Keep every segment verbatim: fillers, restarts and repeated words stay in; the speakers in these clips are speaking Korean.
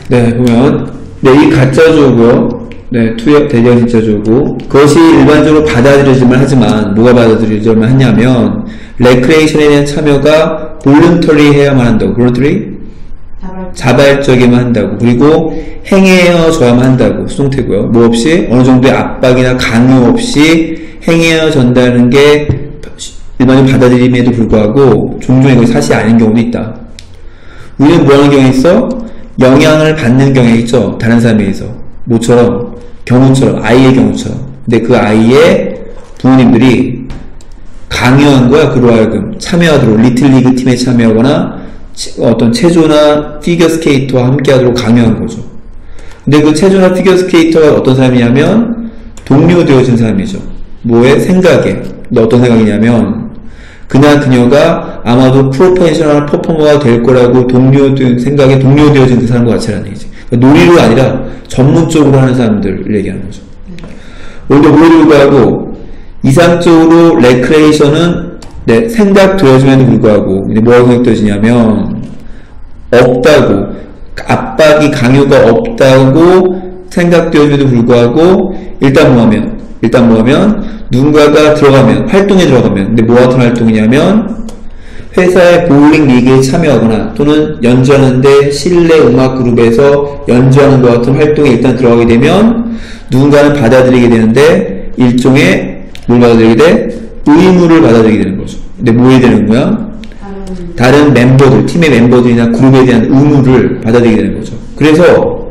네, 보면, 네, 이 가짜주고요. 네, 투여, 대리어 진짜주고. 그것이 일반적으로 받아들여질만 하지만, 뭐가 받아들여질만 하냐면, 레크레이션에 대한 참여가 볼런터리 해야만 한다고. 볼런터리? 자발적. 자발적이면 한다고. 그리고 행해져야만 한다고. 수동태고요. 뭐 없이, 어느 정도의 압박이나 강요 없이 행해져전다는 게 일반적으로 받아들임에도 불구하고, 종종 이거 사실이 아닌 경우도 있다. 우리는 뭐 하는 경우에 있어? 영향을 받는 경우에 있죠. 다른 사람에 의해서. 뭐처럼? 경우처럼. 아이의 경우처럼. 근데 그 아이의 부모님들이 강요한 거야. 그로 하여금 참여하도록. 리틀리그 팀에 참여하거나 어떤 체조나 피겨스케이터와 함께하도록 강요한 거죠. 근데 그 체조나 피겨스케이터가 어떤 사람이냐면 동료 되어진 사람이죠. 뭐의? 생각에. 근데 어떤 생각이냐면 그날 그녀가 아마도 프로페셔널 퍼포머가 될 거라고 동료 생각에 동료되어진 그 사람과 같이라는 얘기지. 그러니까 놀이로 아니라 전문적으로 하는 사람들을 얘기하는 거죠. 오히려 놀이로 불구하고 이상적으로 레크레이션은 네, 생각되어짐에도 불구하고 근데 뭐라고 생각되어지냐면 없다고 압박이 강요가 없다고 생각되어짐에도 불구하고 일단 뭐하면 일단 뭐하면 누군가가 들어가면 활동에 들어가면 근데 뭐 같은 활동이냐면 회사의 보울링 리그에 참여하거나 또는 연주하는데 실내 음악 그룹에서 연주하는 것 같은 활동에 일단 들어가게 되면 누군가는 받아들이게 되는데 일종의 뭘 받아들이게 돼? 의무를 받아들이게 되는 거죠. 근데 뭐 해야 되는 거야? 다른, 다른 멤버들, 팀의 멤버들이나 그룹에 대한 의무를 받아들이게 되는 거죠. 그래서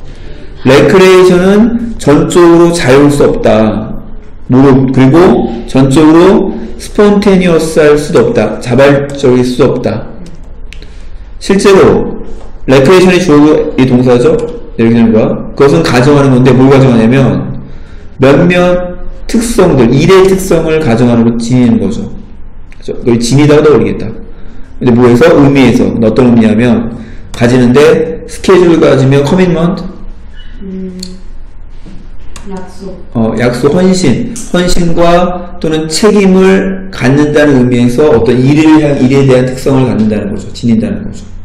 레크레이션은 전적으로 자유로울 수 없다. 그리고 전적으로 스폰테니어스 할 수도 없다. 자발적일 수도 없다. 실제로 레크레이션이 주어 이 동사죠. 레크레이션과 그것은 가정하는 건데 뭘 가정하냐면 몇몇 특성들, 일의 특성을 가정하는 거 지니는 거죠. 그죠? 그걸 지니다가 떠올리겠다. 근데 뭐에서? 의미에서. 어떤 의미냐면 가지는데 스케줄 가지면 커밋먼트 음, 약속. 어, 약속, 헌신, 헌신과 또는 책임을 갖는다는 의미에서 어떤 일을 향, 일에 대한 특성을 갖는다는 거죠. 지닌다는 거죠.